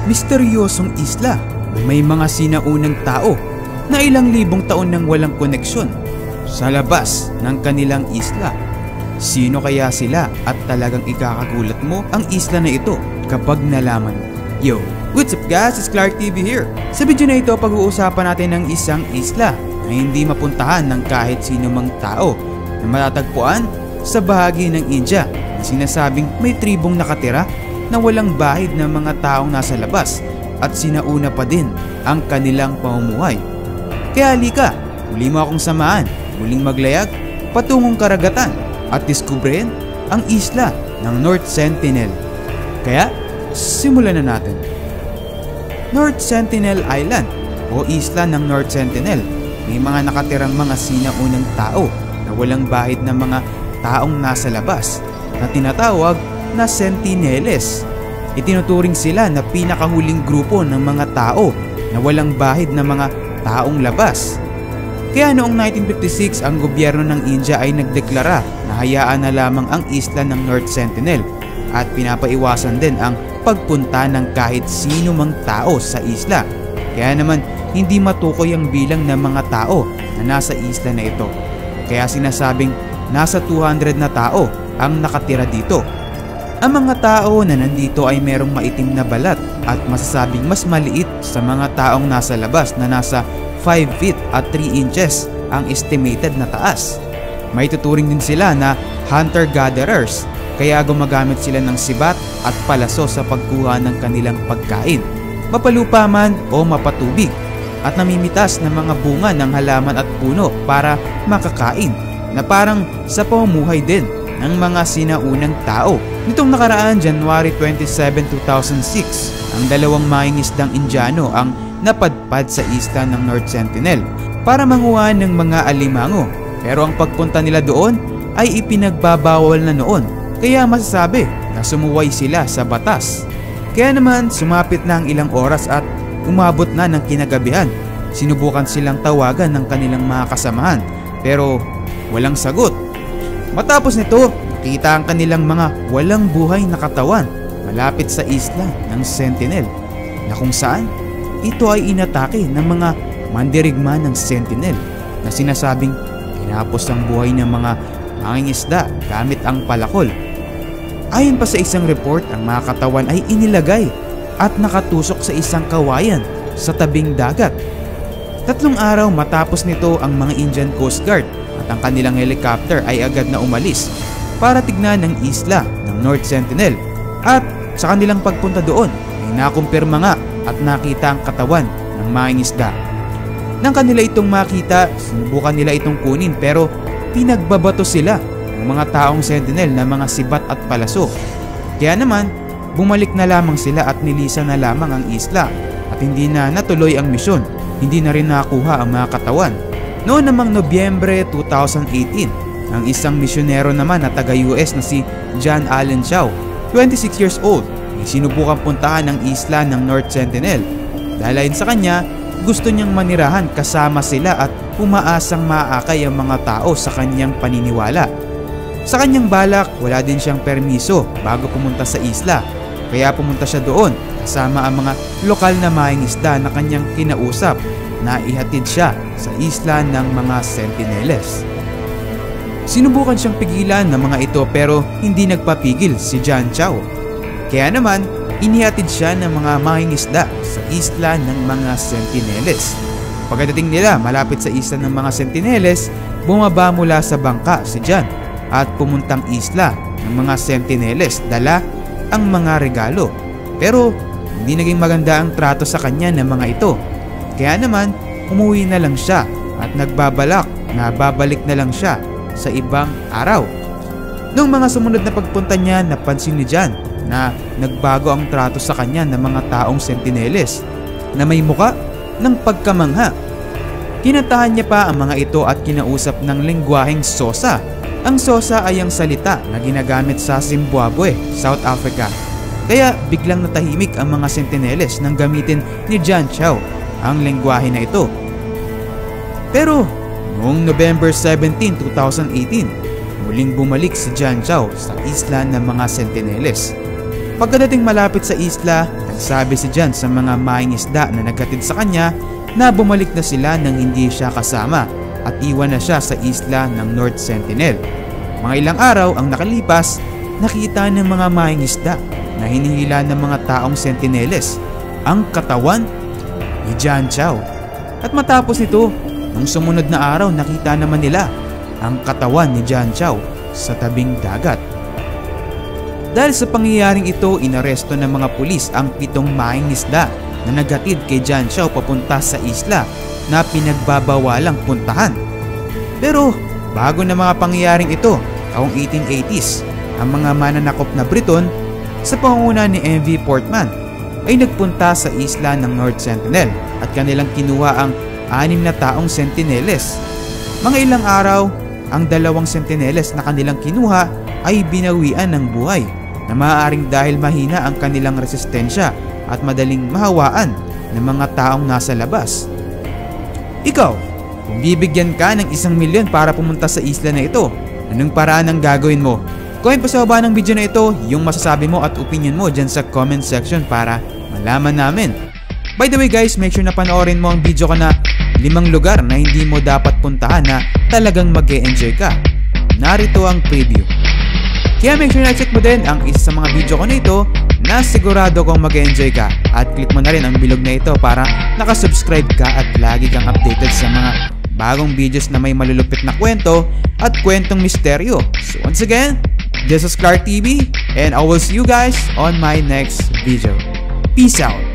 misteryosong isla na may mga sinaunang tao na ilang libong taon nang walang koneksyon sa labas ng kanilang isla. Sino kaya sila at talagang ikakagulat mo ang isla na ito kapag nalaman mo. Yo, what's up guys? It's Clark TV here. Sa video na ito, pag-uusapan natin ng isang isla na hindi mapuntahan ng kahit sino mang tao na matatagpuan sa bahagi ng India na sinasabing may tribong nakatira na walang bahid ng mga taong nasa labas at sinauna pa din ang kanilang pamumuhay. Kaya halika, muli mo akong samahan, muling maglayag patungong karagatan at diskubrehin ang isla ng North Sentinel. Kaya simulan na natin. North Sentinel Island o isla ng North Sentinel, may mga nakatirang mga sinaunang tao na walang bahid ng mga taong nasa labas na tinatawag na Sentineles. Itinuturing sila na pinakahuling grupo ng mga tao na walang bahid ng mga taong labas. Kaya noong 1956 ang gobyerno ng India ay nagdeklara na hayaan na lamang ang isla ng North Sentinel at pinapaiwasan din ang pagpunta ng kahit sino mang tao sa isla. Kaya naman hindi matukoy ang bilang ng mga tao na nasa isla na ito. Kaya sinasabing nasa 200 na tao ang nakatira dito. Ang mga tao na nandito ay merong maitim na balat at masasabing mas maliit sa mga taong nasa labas na nasa 5 feet at 3 inches ang estimated na taas. May tuturing din sila na hunter-gatherers, kaya gumagamit sila ng sibat at palaso sa pagkuha ng kanilang pagkain, mapalupa man o mapatubig, at namimitas ng mga bunga ng halaman at puno para makakain na parang sa pamumuhay din ng mga sinaunang tao. Nitong nakaraan January 27, 2006, ang dalawang mangingisdang Indiano ang napadpad sa isla ng North Sentinel para manguha ng mga alimango, pero ang pagpunta nila doon ay ipinagbabawal na noon, kaya masasabi na sumuway sila sa batas. Kaya naman sumapit na ang ilang oras at umabot na ng kinagabihan. Sinubukan silang tawagan ng kanilang mga kasamahan pero walang sagot. Matapos nito, nakita ang kanilang mga walang buhay na katawan malapit sa isla ng Sentinel na kung saan ito ay inatake ng mga mandirigma ng Sentinel na sinasabing tinapos ang buhay ng mga mangingisda gamit ang palakol. Ayon pa sa isang report, ang mga katawan ay inilagay at nakatusok sa isang kawayan sa tabing dagat. 3 araw matapos nito, ang mga Indian Coast Guard at ang kanilang helicopter ay agad na umalis para tignan ang isla ng North Sentinel, at sa kanilang pagpunta doon ay nakumpirma nga at nakita ang katawan ng mangingisda. Nang kanila itong makita, sinubukan nila itong kunin pero pinagbabato sila ng mga taong Sentinel na mga sibat at palaso. Kaya naman bumalik na lamang sila at nilisan na lamang ang isla at hindi na natuloy ang misyon. Hindi na rin nakuha ang mga katawan. Noon namang Nobyembre 2018, ang isang misyonero naman na taga-US na si John Allen Chow, 26 years old, ay sinubukang puntahan ang isla ng North Sentinel. Dahil ayon sa kanya, gusto niyang manirahan kasama sila at umaasang maaakay ang mga tao sa kanyang paniniwala. Sa kanyang balak, wala din siyang permiso bago pumunta sa isla, kaya pumunta siya doon kasama ang mga lokal na mangingisda na kanyang kinausap na ihatid siya sa isla ng mga Sentineles. Sinubukan siyang pigilan ng mga ito pero hindi nagpapigil si John Chow. Kaya naman, inihatid siya ng mga mangingisda sa isla ng mga Sentineles. Pagdating nila malapit sa isla ng mga Sentineles, bumaba mula sa bangka si John at pumuntang isla ng mga Sentineles, dala ang mga regalo. Pero hindi naging maganda ang trato sa kanya ng mga ito. Kaya naman umuwi na lang siya at nagbabalak na babalik na lang siya sa ibang araw. Noong mga sumunod na pagpunta niya, napansin ni John na nagbago ang trato sa kanya ng mga taong Sentineles na may muka ng pagkamangha. Kinantahan niya pa ang mga ito at kinausap ng lengguwaheng Xhosa. Ang Xhosa ay ang salita na ginagamit sa Zimbabwe, South Africa. Kaya biglang natahimik ang mga Sentineles nang gamitin ni John Chow ang lengguwahe na ito. Pero noong November 17, 2018, muling bumalik si John Chow sa isla ng mga Sentineles. Pagdating malapit sa isla, Nagsabi si John sa mga maing isda na naghatid sa kanya na bumalik na sila nang hindi siya kasama at iwan na siya sa isla ng North Sentinel. Mga ilang araw ang nakalipas, nakita ng mga maing isda na hinihila ng mga taong sentineles ang katawan ni John Chow. At matapos ito, nung sumunod na araw nakita naman nila ang katawan ni John Chow sa tabing dagat. Dahil sa pangyayaring ito, inaresto ng mga pulis ang 7 maing isda na naghatid kay John Chow papunta sa isla na pinagbabawalang puntahan. Pero bago na mga pangyayaring ito, taong 1880s, ang mga mananakop na Briton sa pangunguna ni M.V. Portman ay nagpunta sa isla ng North Sentinel at kanilang kinuha ang 6 na taong sentineles. Mga ilang araw, ang 2 sentineles na kanilang kinuha ay binawian ng buhay na maaaring dahil mahina ang kanilang resistensya at madaling mahawaan ng mga taong nasa labas. Ikaw, kung bibigyan ka ng 1 milyon para pumunta sa isla na ito, anong paraan ang gagawin mo? Comment pa sa baba ng video na ito yung masasabi mo at opinion mo dyan sa comment section para malaman namin. By the way guys, make sure na panoorin mo ang video ko na 5 lugar na hindi mo dapat puntahan na talagang mag-e-enjoy ka. Narito ang preview. Kaya make sure na check mo din ang isa sa mga video ko na ito na sigurado kong mag-e-enjoy ka at click mo na rin ang bilog na ito para nakasubscribe ka at lagi kang updated sa mga bagong videos na may malulupit na kwento at kwentong misteryo. So once again, this is Clark TV and I will see you guys on my next video. Peace out!